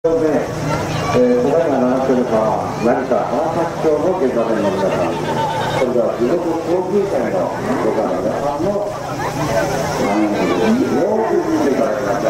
ただいま流しているのは成田浜崎町の現場面の皆さん、それでは地獄交通会のご家の皆さんのよく見ていただきました。